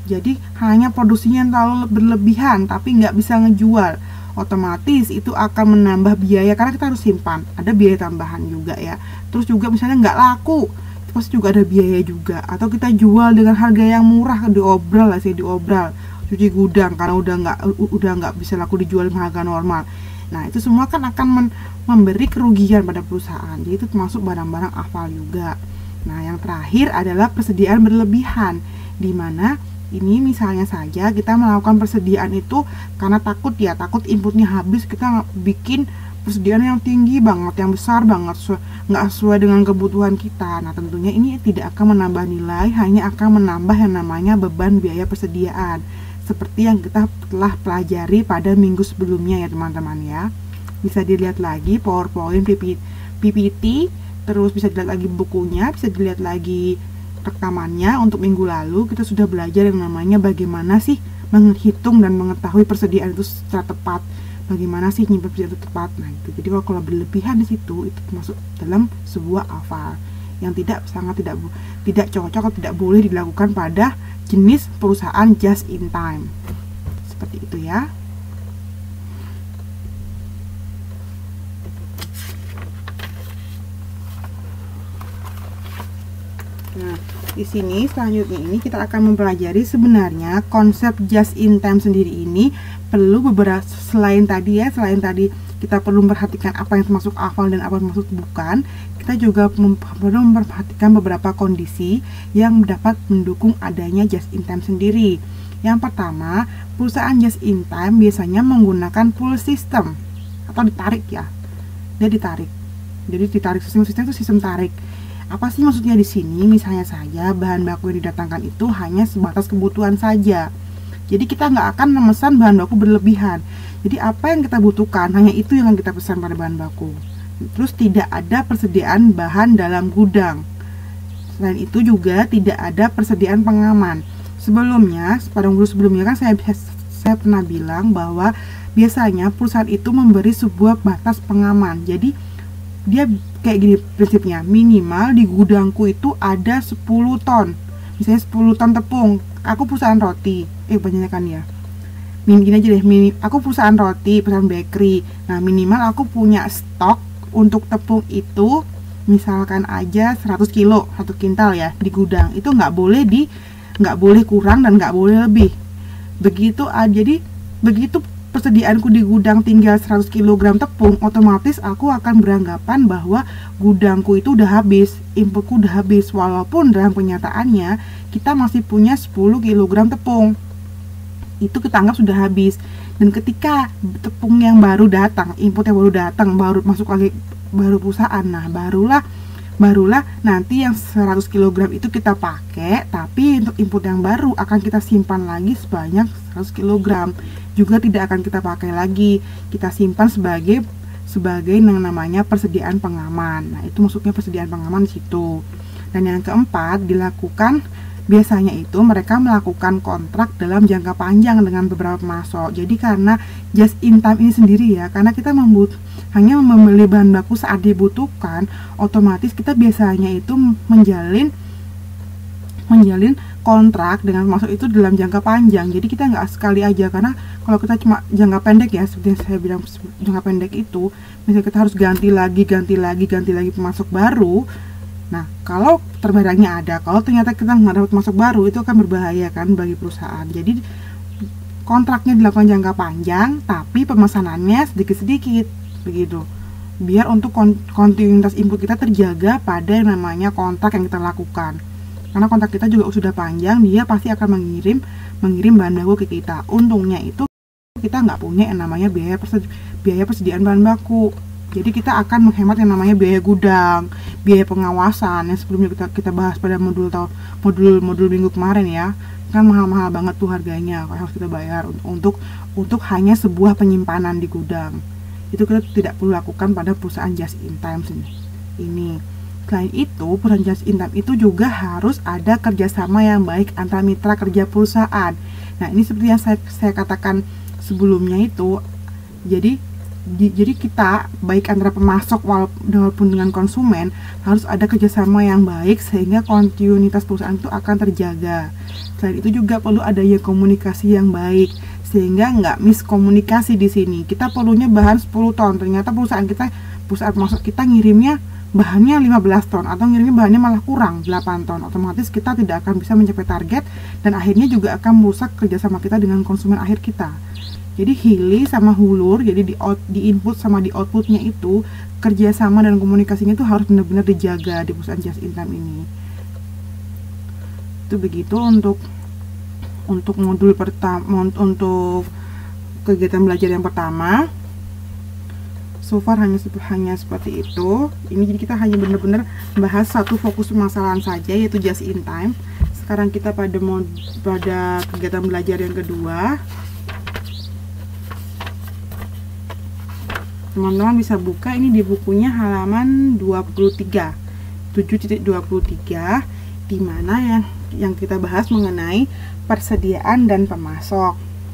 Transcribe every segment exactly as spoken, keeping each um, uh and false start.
Jadi hanya produksinya yang terlalu berlebihan tapi nggak bisa ngejual, otomatis itu akan menambah biaya karena kita harus simpan, ada biaya tambahan juga ya. Terus juga misalnya nggak laku, itu pasti juga ada biaya juga. Atau kita jual dengan harga yang murah, diobral lah sih, diobral cuci gudang karena udah nggak udah nggak bisa laku dijual dengan harga normal. Nah itu semua kan akan men memberi kerugian pada perusahaan. Jadi itu termasuk barang-barang hafal juga. Nah yang terakhir adalah persediaan berlebihan, dimana ini misalnya saja kita melakukan persediaan itu karena takut ya, takut inputnya habis, kita bikin persediaan yang tinggi banget, yang besar banget, nggak sesuai dengan kebutuhan kita. Nah tentunya ini tidak akan menambah nilai, hanya akan menambah yang namanya beban biaya persediaan, seperti yang kita telah pelajari pada minggu sebelumnya ya teman-teman ya. Bisa dilihat lagi PowerPoint, P P T, terus bisa dilihat lagi bukunya, bisa dilihat lagi rekamannya. Untuk minggu lalu kita sudah belajar yang namanya bagaimana sih menghitung dan mengetahui persediaan itu secara tepat, bagaimana sih nyimpan persediaan itu tepat. Nah itu, jadi kalau, kalau berlebihan di situ itu termasuk dalam sebuah hafal yang tidak sangat tidak tidak cocok atau tidak boleh dilakukan pada jenis perusahaan just in time. Seperti itu ya. Nah, di sini selanjutnya ini kita akan mempelajari sebenarnya konsep just in time sendiri ini perlu beberapa, selain tadi ya, selain tadi kita perlu memperhatikan apa yang termasuk hafal dan apa yang termasuk bukan, kita juga perlu memperhatikan beberapa kondisi yang dapat mendukung adanya just in time sendiri. Yang pertama, perusahaan just in time biasanya menggunakan pull system atau ditarik ya. Dia ditarik. Jadi ditarik, sistem sistem itu sistem tarik. Apa sih maksudnya di sini? Misalnya saja bahan baku yang didatangkan itu hanya sebatas kebutuhan saja. Jadi kita nggak akan memesan bahan baku berlebihan. Jadi apa yang kita butuhkan hanya itu yang kita pesan pada bahan baku. Terus tidak ada persediaan bahan dalam gudang. Selain itu juga tidak ada persediaan pengaman. Sebelumnya, pada minggu sebelumnya kan saya saya pernah bilang bahwa biasanya perusahaan itu memberi sebuah batas pengaman. Jadi dia kayak gini prinsipnya, minimal di gudangku itu ada sepuluh ton, misalnya sepuluh ton tepung. Aku perusahaan roti, eh banyaknya kan ya, gini aja deh, mini, aku perusahaan roti, perusahaan bakery. Nah minimal aku punya stok untuk tepung itu misalkan aja seratus kilo, satu kintal ya di gudang. Itu nggak boleh di nggak boleh kurang dan nggak boleh lebih. Begitu ah, jadi begitu persediaanku di gudang tinggal seratus kilogram tepung, otomatis aku akan beranggapan bahwa gudangku itu udah habis, inputku udah habis, walaupun dalam kenyataannya kita masih punya sepuluh kilogram tepung. Itu kita anggap sudah habis. Dan ketika tepung yang baru datang, input yang baru datang, baru masuk lagi baru perusahaan, nah barulah barulah nanti yang seratus kilogram itu kita pakai, tapi untuk input yang baru akan kita simpan lagi sebanyak seratus kilogram. Juga tidak akan kita pakai lagi, kita simpan sebagai sebagai yang namanya persediaan pengaman. Nah itu maksudnya persediaan pengaman di situ. Dan yang keempat, dilakukan biasanya itu mereka melakukan kontrak dalam jangka panjang dengan beberapa pemasok. Jadi karena just in time ini sendiri ya, karena kita membut hanya membeli bahan baku saat dibutuhkan, otomatis kita biasanya itu menjalin menjalin kontrak dengan pemasok itu dalam jangka panjang. Jadi kita nggak sekali aja, karena kalau kita cuma jangka pendek ya, seperti yang saya bilang jangka pendek itu, misalnya kita harus ganti lagi, ganti lagi, ganti lagi pemasok baru. Nah, kalau terbarangnya ada, kalau ternyata kita nggak dapat pemasok baru, itu akan berbahaya kan bagi perusahaan. Jadi kontraknya dilakukan jangka panjang, tapi pemesanannya sedikit-sedikit, begitu. Biar untuk kontinuitas input kita terjaga pada yang namanya kontrak yang kita lakukan. Karena kontrak kita juga sudah panjang, dia pasti akan mengirim mengirim bahan baku ke kita. Untungnya itu kita nggak punya yang namanya biaya persedi biaya persediaan bahan baku. Jadi kita akan menghemat yang namanya biaya gudang, biaya pengawasan yang sebelumnya kita kita bahas pada modul tahun modul modul minggu kemarin ya. Kan mahal-mahal banget tuh harganya, harus kita bayar untuk untuk hanya sebuah penyimpanan di gudang. Itu kita tidak perlu lakukan pada perusahaan just in time ini. Selain itu, perusahaan just in time itu juga harus ada kerjasama yang baik antara mitra kerja perusahaan. Nah, ini seperti yang saya, saya katakan sebelumnya itu. Jadi, Jadi kita baik antara pemasok walaupun dengan konsumen harus ada kerjasama yang baik sehingga kontinuitas perusahaan itu akan terjaga. Selain itu juga perlu adanya komunikasi yang baik sehingga nggak miskomunikasi di sini. Kita perlunya bahan sepuluh ton, ternyata perusahaan kita, perusahaan pemasok kita ngirimnya bahannya lima belas ton atau ngirimnya bahannya malah kurang delapan ton. Otomatis kita tidak akan bisa mencapai target dan akhirnya juga akan merusak kerjasama kita dengan konsumen akhir kita. Jadi hili sama hulur, jadi di, out, di input sama di outputnya itu kerjasama dan komunikasinya itu harus benar-benar dijaga di perusahaan just in time ini. Itu begitu untuk untuk modul pertama, untuk kegiatan belajar yang pertama. So far hanya hanya seperti itu. Ini jadi kita hanya benar-benar bahas satu fokus permasalahan saja, yaitu just in time. Sekarang kita pada mod, pada kegiatan belajar yang kedua. Teman-teman bisa buka ini di bukunya halaman dua puluh tiga, tujuh titik dua puluh tiga, di mana yang yang kita bahas mengenai persediaan dan pemasok.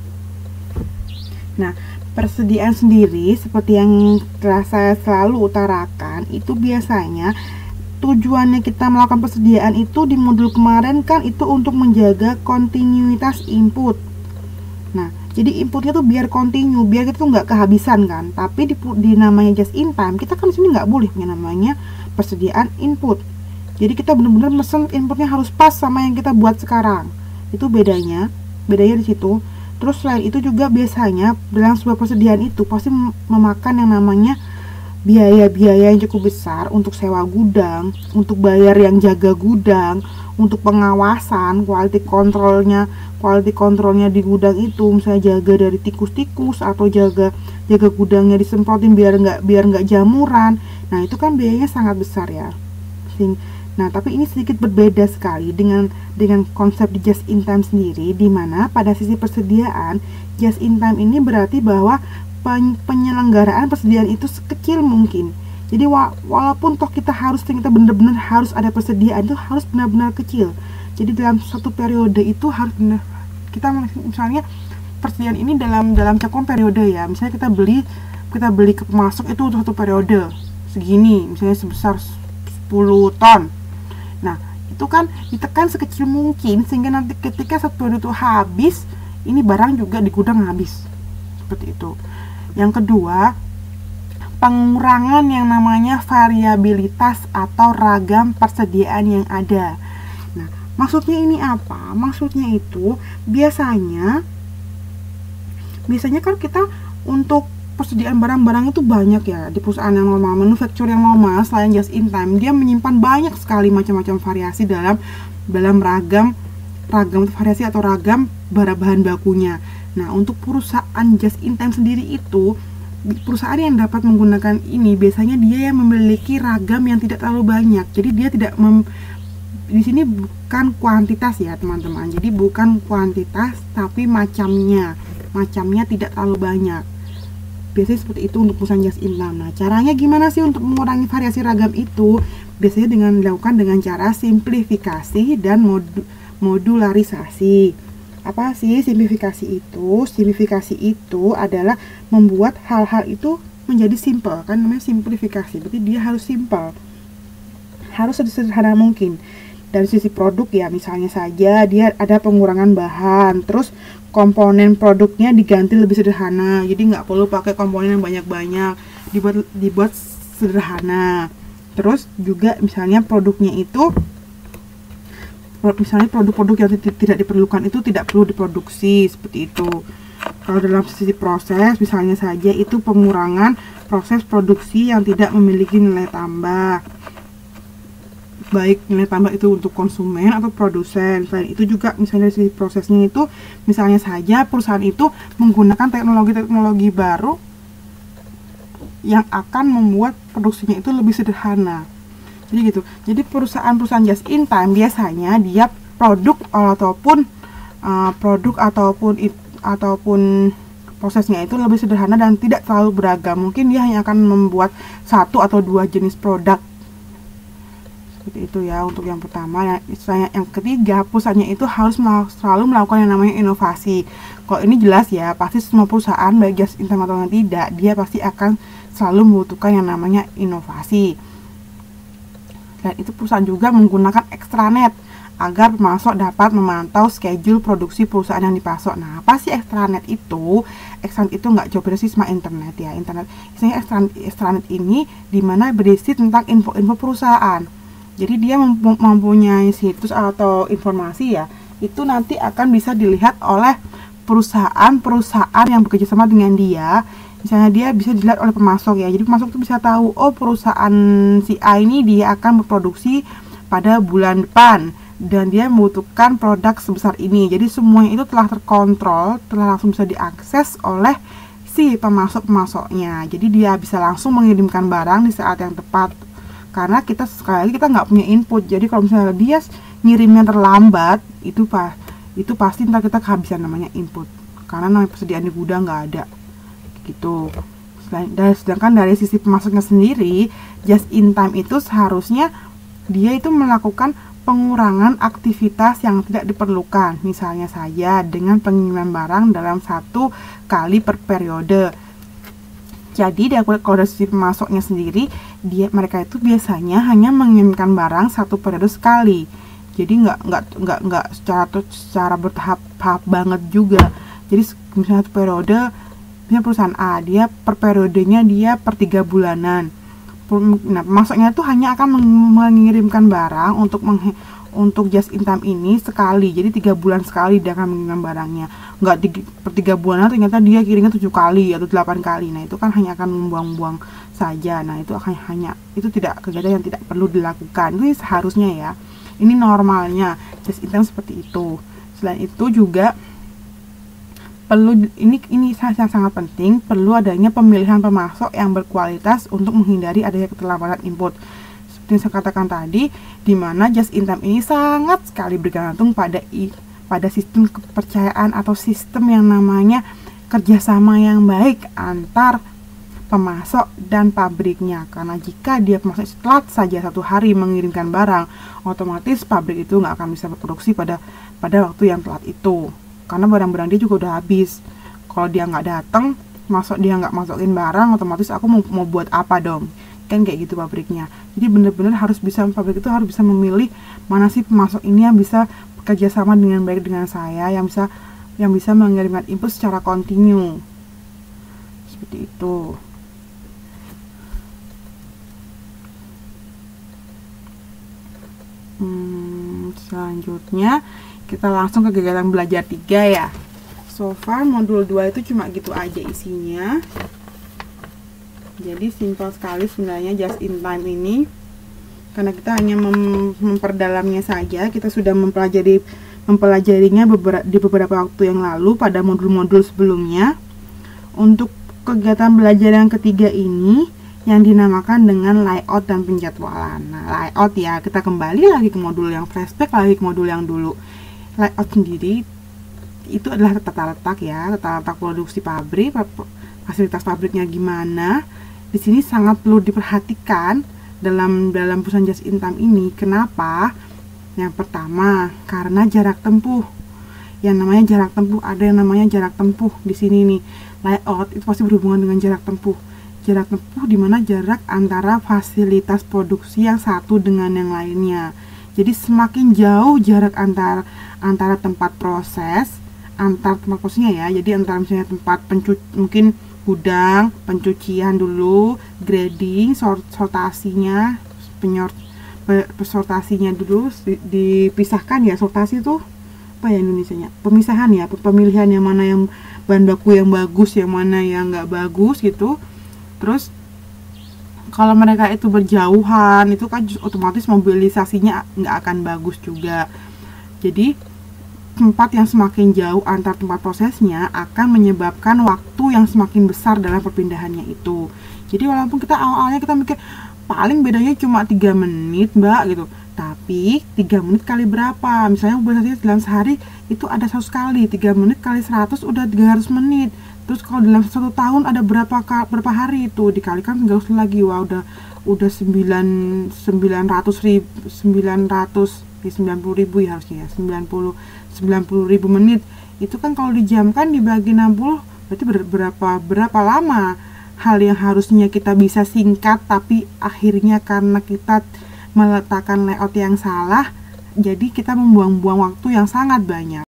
Nah, persediaan sendiri seperti yang telah saya selalu utarakan, itu biasanya tujuannya kita melakukan persediaan itu di modul kemarin kan itu untuk menjaga kontinuitas input. Nah, jadi inputnya tuh biar kontinu, biar kita tuh nggak kehabisan kan. Tapi di, di namanya just in time, kita kan di sini nggak boleh punya namanya persediaan input. Jadi kita benar-benar mesen inputnya harus pas sama yang kita buat sekarang. Itu bedanya, bedanya di situ. Terus selain itu juga biasanya dalam sebuah persediaan itu pasti memakan yang namanya biaya-biaya yang cukup besar untuk sewa gudang, untuk bayar yang jaga gudang, untuk pengawasan, quality controlnya, quality controlnya di gudang itu, misalnya jaga dari tikus-tikus atau jaga jaga gudangnya disemprotin biar nggak biar nggak jamuran. Nah itu kan biayanya sangat besar ya. Nah tapi ini sedikit berbeda sekali dengan dengan konsep di just in time sendiri, di mana pada sisi persediaan just in time ini berarti bahwa penyelenggaraan persediaan itu sekecil mungkin. Jadi walaupun toh kita harus kita benar-benar harus ada persediaan, itu harus benar-benar kecil. Jadi dalam satu periode itu harus benar, kita misalnya persediaan ini dalam dalam cakupan periode ya. Misalnya kita beli kita beli ke pemasok itu untuk satu periode segini, misalnya sebesar sepuluh ton. Nah itu kan ditekan sekecil mungkin sehingga nanti ketika satu periode itu habis, ini barang juga di gudang habis. Seperti itu. Yang kedua, pengurangan yang namanya variabilitas atau ragam persediaan yang ada. Nah, maksudnya ini apa? Maksudnya itu biasanya biasanya kan kita untuk persediaan barang-barang itu banyak ya di perusahaan yang normal, manufaktur yang normal selain just in time, dia menyimpan banyak sekali macam-macam variasi dalam dalam ragam ragam variasi atau ragam bahan bakunya. Nah, untuk perusahaan just in time sendiri itu, perusahaan yang dapat menggunakan ini biasanya dia yang memiliki ragam yang tidak terlalu banyak. Jadi dia tidak mem, di sini bukan kuantitas ya teman-teman. Jadi bukan kuantitas tapi macamnya. Macamnya tidak terlalu banyak. Biasanya seperti itu untuk perusahaan just in time. Nah, caranya gimana sih untuk mengurangi variasi ragam itu? Biasanya dengan dilakukan dengan cara simplifikasi dan modu, modularisasi. Apa sih simplifikasi itu? Simplifikasi itu adalah membuat hal-hal itu menjadi simple, kan namanya simplifikasi. Berarti dia harus simple, harus sederhana mungkin. Dari sisi produk ya, misalnya saja dia ada pengurangan bahan, terus komponen produknya diganti lebih sederhana. Jadi nggak perlu pakai komponen yang banyak-banyak, dibuat dibuat sederhana. Terus juga misalnya produknya itu misalnya produk-produk yang tidak diperlukan itu tidak perlu diproduksi, seperti itu. Kalau dalam sisi proses misalnya saja itu pengurangan proses produksi yang tidak memiliki nilai tambah, baik nilai tambah itu untuk konsumen atau produsen. Selain itu juga misalnya dari sisi prosesnya itu misalnya saja perusahaan itu menggunakan teknologi-teknologi baru yang akan membuat produksinya itu lebih sederhana. Jadi gitu. Jadi perusahaan-perusahaan just in time biasanya dia produk ataupun uh, produk ataupun it, ataupun prosesnya itu lebih sederhana dan tidak terlalu beragam. Mungkin dia hanya akan membuat satu atau dua jenis produk. Seperti itu ya untuk yang pertama. Yang, yang ketiga, perusahaannya itu harus melaku, selalu melakukan yang namanya inovasi. Kalau ini jelas ya, pasti semua perusahaan baik just in time atau tidak, dia pasti akan selalu membutuhkan yang namanya inovasi. Dan itu perusahaan juga menggunakan extranet agar pemasok dapat memantau schedule produksi perusahaan yang dipasok. Nah, apa sih extranet itu? Extranet itu nggak jauh beda sih sama internet ya. Internet, istilahnya extranet, extranet ini dimana berisi tentang info-info perusahaan. Jadi dia mempunyai situs atau informasi ya, itu nanti akan bisa dilihat oleh perusahaan-perusahaan yang bekerja sama dengan dia. Misalnya dia bisa dilihat oleh pemasok ya. Jadi pemasok itu bisa tahu, oh perusahaan si A ini dia akan berproduksi pada bulan depan dan dia membutuhkan produk sebesar ini. Jadi semuanya itu telah terkontrol, telah langsung bisa diakses oleh si pemasok-pemasoknya. Jadi dia bisa langsung mengirimkan barang di saat yang tepat. Karena kita sekali lagi kita nggak punya input. Jadi kalau misalnya dia ngirimnya terlambat, itu pak itu pasti ntar kita kehabisan namanya input. Karena namanya persediaan di gudang nggak ada. Gitu. Dan sedangkan dari sisi pemasoknya sendiri, just in time itu seharusnya dia itu melakukan pengurangan aktivitas yang tidak diperlukan. Misalnya saja dengan pengiriman barang dalam satu kali per periode. Jadi kalau dari sisi pemasoknya sendiri, dia mereka itu biasanya hanya mengirimkan barang satu periode sekali. Jadi nggak nggak nggak nggak secara secara bertahap-tahap banget juga. Jadi misalnya satu periode, misalnya perusahaan A, dia per periodenya dia per tiga bulanan. Nah, pemasoknya itu hanya akan mengirimkan barang untuk meng, untuk just in time ini sekali. Jadi tiga bulan sekali dia akan mengirimkan barangnya. Nggak di, per tiga bulan ternyata dia kirimnya tujuh kali atau delapan kali. Nah, itu kan hanya akan membuang-buang saja. Nah, itu akan hanya itu tidak kegiatan yang tidak perlu dilakukan. Itu seharusnya ya. Ini normalnya just in time seperti itu. Selain itu juga perlu ini ini sangat sangat penting, perlu adanya pemilihan pemasok yang berkualitas untuk menghindari adanya keterlambatan input. Seperti yang saya katakan tadi, di mana just in time ini sangat sekali bergantung pada i, pada sistem kepercayaan atau sistem yang namanya kerjasama yang baik antar pemasok dan pabriknya. Karena jika dia pemasok telat saja satu hari mengirimkan barang, otomatis pabrik itu nggak akan bisa berproduksi pada pada waktu yang telat itu. Karena barang-barang dia juga udah habis. Kalau dia nggak datang, masuk dia nggak masukin barang, otomatis aku mau, mau buat apa dong? Kan kayak gitu pabriknya. Jadi benar-benar harus bisa, pabrik itu harus bisa memilih mana sih pemasok ini yang bisa bekerja sama dengan baik dengan saya, yang bisa yang bisa mengirimkan input secara kontinu. Seperti itu. Hmm, selanjutnya kita langsung ke kegiatan belajar tiga ya. So far modul dua itu cuma gitu aja isinya. Jadi simpel sekali sebenarnya just in time ini. Karena kita hanya mem memperdalamnya saja, kita sudah mempelajari mempelajarinya beberapa, di beberapa waktu yang lalu pada modul-modul sebelumnya. Untuk kegiatan belajar yang ketiga ini yang dinamakan dengan layout dan penjadwalan. Nah, layout ya, kita kembali lagi ke modul yang flashback lagi ke modul yang dulu. Layout sendiri itu adalah tata letak ya, tata letak produksi pabrik, fasilitas pabriknya gimana. Di sini sangat perlu diperhatikan dalam dalam perusahaan just in time ini. Kenapa? Yang pertama, karena jarak tempuh. Yang namanya jarak tempuh, ada yang namanya jarak tempuh di sini nih. Layout itu pasti berhubungan dengan jarak tempuh. Jarak tempuh dimana jarak antara fasilitas produksi yang satu dengan yang lainnya. Jadi semakin jauh jarak antar antara tempat proses, antar tempat prosesnya ya. Jadi antara misalnya tempat pencuci, mungkin gudang, pencucian dulu, grading, sort, sortasinya, penyor, sortasinya dulu dipisahkan ya. Sortasi itu apa ya Indonesianya? Pemisahan ya, pemilihan yang mana yang bahan baku yang bagus, yang mana yang nggak bagus gitu. Terus kalau mereka itu berjauhan, itu kan otomatis mobilisasinya nggak akan bagus juga. Jadi tempat yang semakin jauh antar tempat prosesnya akan menyebabkan waktu yang semakin besar dalam perpindahannya itu. Jadi walaupun kita awal-awalnya kita mikir paling bedanya cuma tiga menit mbak gitu, tapi tiga menit kali berapa? Misalnya mobilisasinya dalam sehari itu ada seratus kali, tiga menit kali seratus udah tiga ratus menit. Terus kalau dalam satu tahun ada berapa berapa hari itu dikalikan tiga ratus lagi, wah udah udah sembilan sembilan ratus ribu sembilan ratus ya sembilan puluh ribu ya harusnya ya sembilan puluh sembilan puluh ribu menit. Itu kan kalau dijamkan dibagi enam puluh berarti ber, berapa berapa lama hal yang harusnya kita bisa singkat, tapi akhirnya karena kita meletakkan layout yang salah, jadi kita membuang-buang waktu yang sangat banyak.